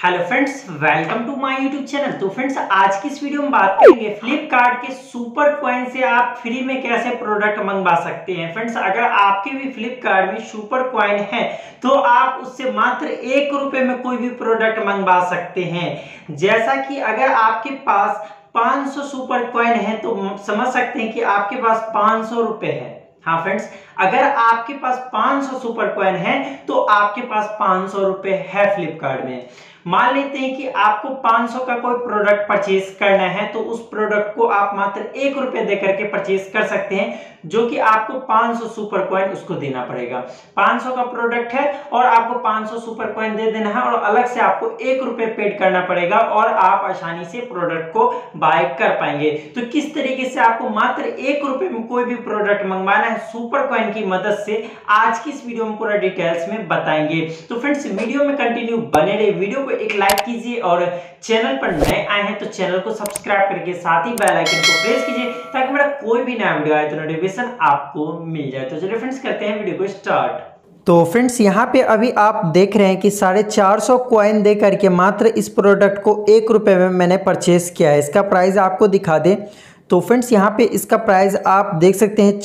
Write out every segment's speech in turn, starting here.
Hello friends, welcome to my YouTube channel. तो friends, आज की इस वीडियो में बात करेंगे फ्लिपकार्ट के सुपर कॉइन से आप फ्री में कैसे प्रोडक्ट मंगवा सकते हैं। फ्रेंड्स, अगर आपके भी फ्लिपकार्ट में सुपर कॉइन है तो आप उससे मात्र ₹1 में कोई भी प्रोडक्ट मंगवा सकते हैं। जैसा कि अगर आपके पास 500 सुपर कॉइन है तो समझ सकते हैं कि आपके पास ₹500 है। हाँ फ्रेंड्स, अगर आपके पास 500 सुपर कॉइन है तो आपके पास ₹500 है फ्लिपकार्ट में। मान लेते हैं कि आपको 500 का कोई प्रोडक्ट परचेज करना है तो उस प्रोडक्ट को आप मात्र ₹1 देकर के परचेज कर सकते हैं, जो कि आपको 500 सुपर कॉइन उसको देना पड़ेगा। 500 का प्रोडक्ट है और आपको 500 सुपर कॉइन दे देना है और अलग से आपको ₹1 पेड करना पड़ेगा और आप आसानी से प्रोडक्ट को बाय कर पाएंगे। तो किस तरीके से आपको मात्र ₹1 में कोई भी प्रोडक्ट मंगवाना है सुपर कॉइन की मदद से, आज की इस वीडियो में पूरा डिटेल्स में बताएंगे। तो फ्रेंड्स, वीडियो में कंटिन्यू बने रहे, वीडियो को एक लाइक कीजिए और चैनल पर नए आए हैं तो चैनल को सब्सक्राइब करके साथ ही बेल आइकन को प्रेस कीजिए ताकि मेरा कोई भी नया वीडियो आए तो नोटिफिकेशन आपको मिल जाए। तो चलिए फ्रेंड्स, करते हैं वीडियो को स्टार्ट। तो फ्रेंड्स, यहाँ पे अभी आप देख रहे हैं कि 450 कॉइन दे करके मात्र इस प्रोडक्ट को ₹1 में मैंने परचेस किया है। इसका प्राइस आपको दिखा दें तो फ्रेंड्स, यहाँ पे इसका प्राइस आप देख सकते हैं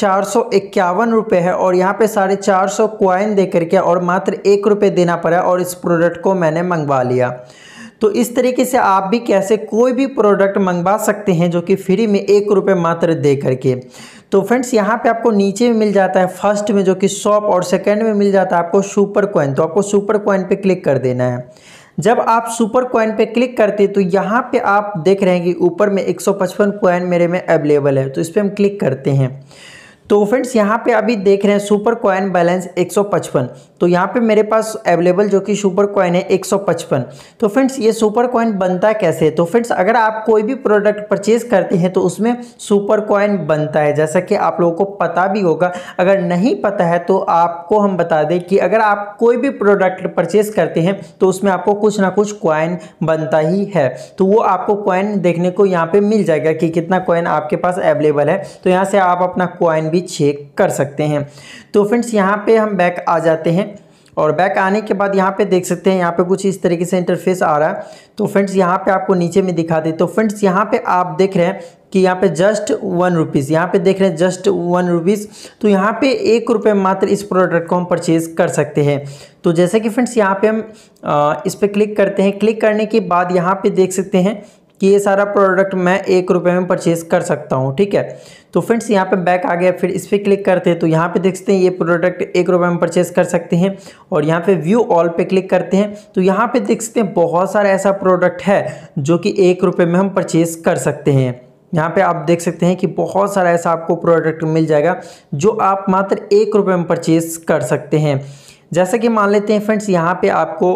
₹451 है और यहाँ पे 450 कॉइन दे करके और मात्र ₹1 देना पड़ा और इस प्रोडक्ट को मैंने मंगवा लिया। तो इस तरीके से आप भी कैसे कोई भी प्रोडक्ट मंगवा सकते हैं जो कि फ्री में ₹1 मात्र दे करके। तो फ्रेंड्स, यहाँ पे आपको नीचे में मिल जाता है फर्स्ट में जो कि शॉप और सेकंड में मिल जाता है आपको सुपर कॉइन। तो आपको सुपर कॉइन पे क्लिक कर देना है। जब आप सुपर कॉइन पे क्लिक करते हैं तो यहाँ पे आप देख रहे हैं कि ऊपर में 155 कॉइन मेरे में अवेलेबल है। तो इस पर हम क्लिक करते हैं तो फ्रेंड्स, यहाँ पे अभी देख रहे हैं सुपर कॉइन बैलेंस 155। तो यहाँ पे मेरे पास अवेलेबल जो कि सुपर कॉइन है 155। तो फ्रेंड्स, ये सुपर कॉइन बनता कैसे? तो फ्रेंड्स, अगर आप कोई भी प्रोडक्ट परचेज करते हैं तो उसमें सुपर कॉइन बनता है, जैसा कि आप लोगों को पता भी होगा। अगर नहीं पता है तो आपको हम बता दें कि अगर आप कोई भी प्रोडक्ट परचेज करते हैं तो उसमें आपको कुछ ना कुछ कॉइन बनता ही है। तो वो आपको कॉइन देखने को यहाँ पे मिल जाएगा कि कितना कॉइन आपके पास अवेलेबल है। तो यहाँ से आप अपना कॉइन चेक कर सकते हैं। तो फ्रेंड्स, यहाँ पे हम बैक आ जाते हैं और बैक आने के बाद यहाँ पे देख सकते हैं यहाँ पे कुछ इस तरीके से इंटरफेस आ रहा है। तो फ्रेंड्स, यहाँ पे आपको नीचे में दिखा दे। तो फ्रेंड्स, यहाँ पे आप देख रहे हैं कि यहाँ पे जस्ट ₹1, यहाँ पे देख रहे हैं जस्ट ₹1। तो यहाँ पे ₹1 मात्र इस प्रोडक्ट को हम परचेज कर सकते हैं। तो जैसे कि फ्रेंड्स, यहाँ पे हम इस पर क्लिक करते हैं। क्लिक करने के बाद यहाँ पे देख सकते हैं कि ये सारा प्रोडक्ट मैं ₹1 में परचेज कर सकता हूँ। ठीक है, तो फ्रेंड्स, यहाँ पे बैक आ गया। फिर इस पर क्लिक करते हैं तो यहाँ पे देख सकते हैं ये प्रोडक्ट ₹1 में परचेज कर सकते हैं और यहाँ पे व्यू ऑल पे क्लिक करते हैं तो यहाँ पे देख सकते हैं बहुत सारा ऐसा प्रोडक्ट है जो कि ₹1 में हम परचेज कर सकते हैं। यहाँ पे आप देख सकते हैं कि बहुत सारा ऐसा आपको प्रोडक्ट मिल जाएगा जो आप मात्र ₹1 में परचेज कर सकते हैं। जैसा कि मान लेते हैं फ्रेंड्स, यहाँ पे आपको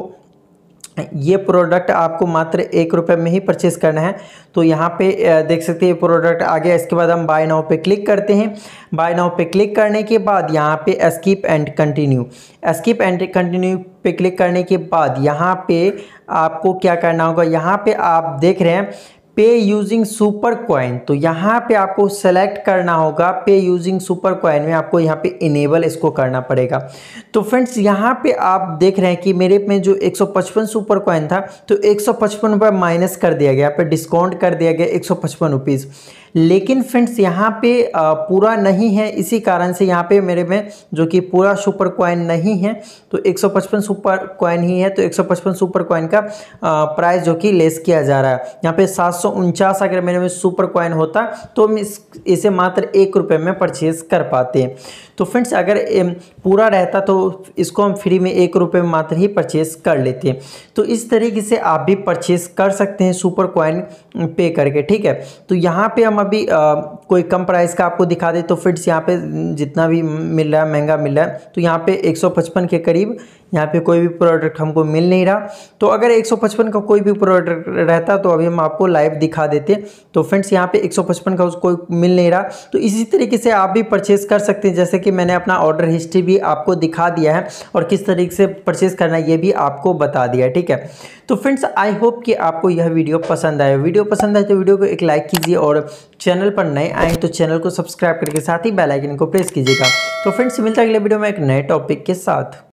ये प्रोडक्ट आपको मात्र ₹1 में ही परचेस करना है। तो यहाँ पे देख सकते हैं प्रोडक्ट आ गया। इसके बाद हम बाय नाउ पे क्लिक करते हैं। बाय नाउ पे क्लिक करने के बाद यहाँ पे स्किप एंड कंटिन्यू पे क्लिक करने के बाद यहाँ पे आपको क्या करना होगा, यहाँ पे आप देख रहे हैं पे यूजिंग सुपर कॉइन। तो यहाँ पे आपको सेलेक्ट करना होगा पे यूजिंग सुपर कॉइन में आपको यहाँ पे इनेबल इसको करना पड़ेगा। तो फ्रेंड्स, यहाँ पे आप देख रहे हैं कि मेरे में जो 155 सुपर कॉइन था तो ₹155 माइनस कर दिया गया, यहाँ पे डिस्काउंट कर दिया गया ₹155। लेकिन फ्रेंड्स, यहाँ पे पूरा नहीं है, इसी कारण से यहाँ पे मेरे में जो कि पूरा सुपर कॉइन नहीं है। तो 155 सुपर कॉइन ही है। तो 155 सुपर कॉइन का प्राइस जो कि लेस किया जा रहा है। यहाँ पे 749 अगर मेरे में सुपर कॉइन होता तो हम इसे मात्र ₹1 में परचेज कर पाते। तो फ्रेंड्स, अगर पूरा रहता तो इसको हम फ्री में ₹1 में मात्र ही परचेज कर लेते। तो इस तरीके से आप भी परचेज कर सकते हैं सुपर कॉइन पे करके। ठीक है, तो यहाँ पे हम अभी कोई कम प्राइस का आपको दिखा दे। तो फ्रेंड्स, यहाँ पे जितना भी मिल रहा है महंगा मिल रहा है। तो यहाँ पे 155 के करीब यहाँ पे कोई भी प्रोडक्ट हमको मिल नहीं रहा। तो अगर 155 का कोई भी प्रोडक्ट रहता तो अभी हम आपको लाइव दिखा देते। तो फ्रेंड्स, यहाँ पे 155 का कोई मिल नहीं रहा। तो इसी तरीके से आप भी परचेज कर सकते हैं, जैसे कि मैंने अपना ऑर्डर हिस्ट्री भी आपको दिखा दिया है और किस तरीके से परचेज करना है ये भी आपको बता दिया है। ठीक है, तो फ्रेंड्स, आई होप कि आपको यह वीडियो पसंद आए। वीडियो पसंद आए तो वीडियो को एक लाइक कीजिए और चैनल पर नए आए तो चैनल को सब्सक्राइब करके साथ ही बेल आइकन को प्रेस कीजिएगा। तो फ्रेंड्स, मिलता है अगले वीडियो में एक नए टॉपिक के साथ।